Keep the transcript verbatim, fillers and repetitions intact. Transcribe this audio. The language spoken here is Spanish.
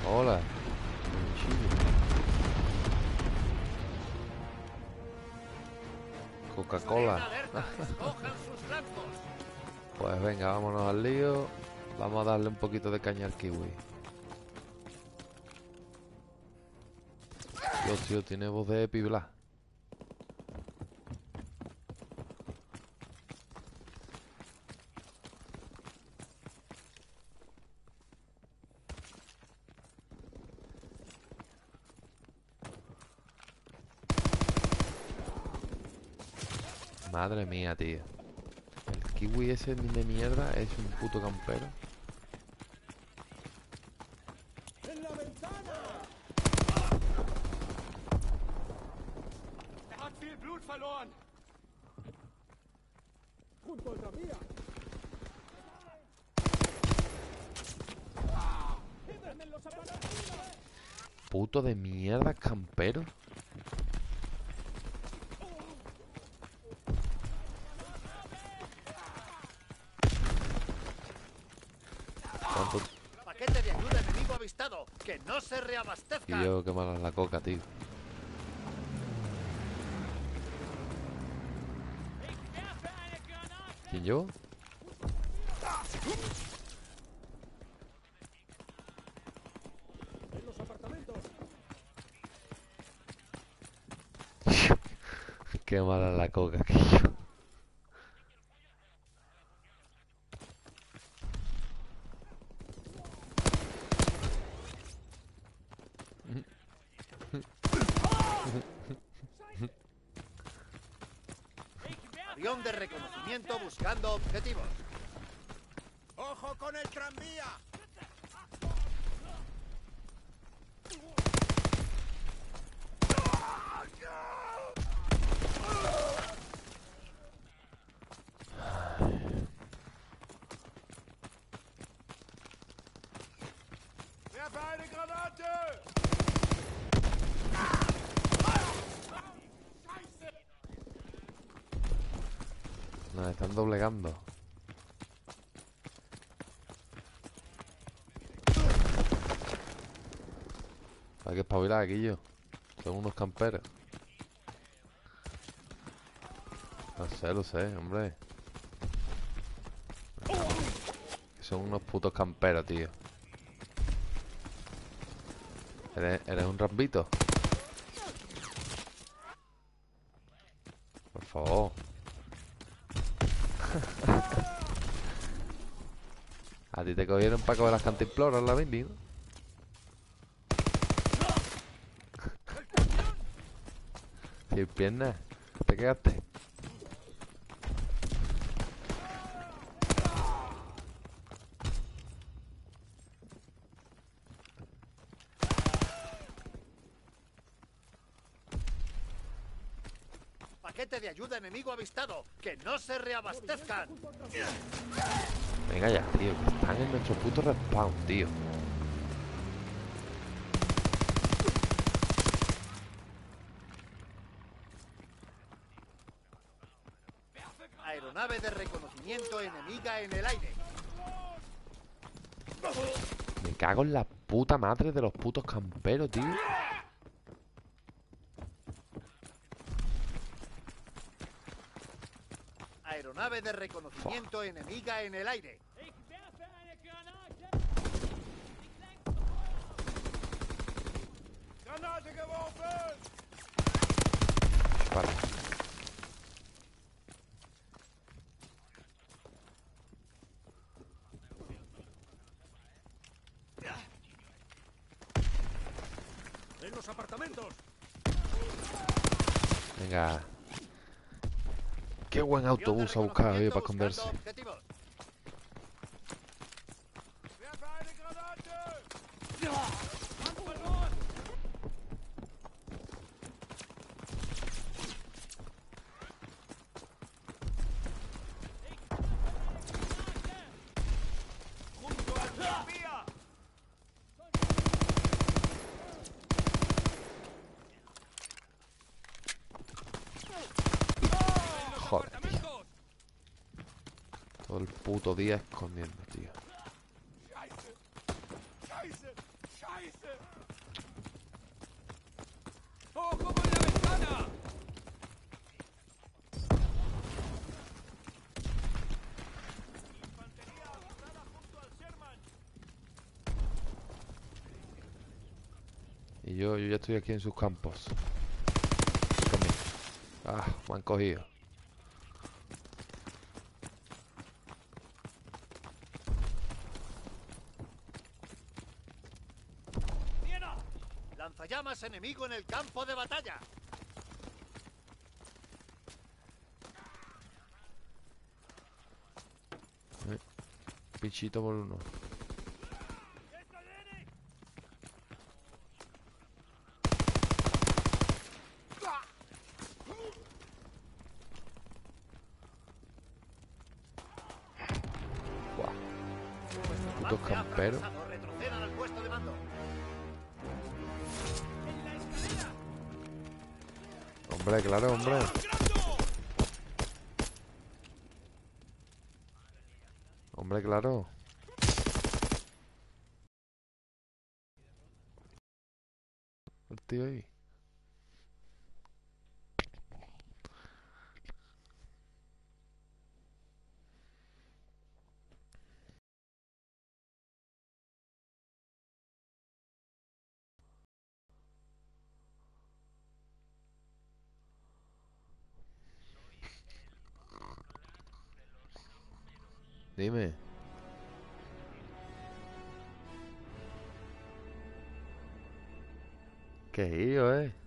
Hola. Coca-Cola. Pues venga, vámonos al lío. Vamos a darle un poquito de caña al kiwi. Dios, tío, tiene voz de Epi Blas. Madre mía, tío. El kiwi ese de mierda es un puto campero. ¡En la ventana! Er hat viel Blut verloren. ¡Junto al tranvía! ¡Quédenme los aparatos! Puto de mierda campero. ¿Cuánto? Paquete de ayuda enemigo avistado. Que no se reabastezca. Tío, qué mala es la coca, tío. ¿Quién yo? ¡En los apartamentos! Qué mala es la coca, que yo. Avión de reconocimiento buscando objetivos. ¡Ojo con el tranvía! ¡Werfe eine Granate! Nos están doblegando. Hay que espabilar aquí yo. Son unos camperos. No sé, lo sé, hombre. Son unos putos camperos, tío. ¿Eres, eres un rambito? Por favor. A ti te cogieron para coger las cantimploras, la Bimbi, ¿no? Sin piernas. ¿Te quedaste? Paquete de ayuda enemigo avistado. Que no se reabastezcan. Venga ya, tío, que están en nuestro puto respawn, tío. Aeronave de reconocimiento enemiga en el aire. Me cago en la puta madre de los putos camperos, tío. Aeronave de reconocimiento enemiga en el aire. ¡Granate geworfen! Vale. ¡En los apartamentos! Venga. Qué buen autobús ha buscado, eh, para esconderse. Objetivos. ¡Werfe eine Granate! ¡Junto al tranvía! Joder, tío. Todo el puto día escondiendo, tío. ¡Scheiße! ¡Scheiße! ¡Scheiße! ¡Ojo con la ventana! Infantería avanzada junto al Sherman. Y yo, yo ya estoy aquí en sus campos. Come. Ah, me han cogido. ¡Viena! Lanzallamas enemigo en el campo de batalla. Pichito por uno. Buah, putos Avance ha camperos. fracasado. Retrocedan al puesto de mando. Hombre, claro, hombre. Hombre, claro. El tío ahí. Dime. ¿Qué hijo, eh?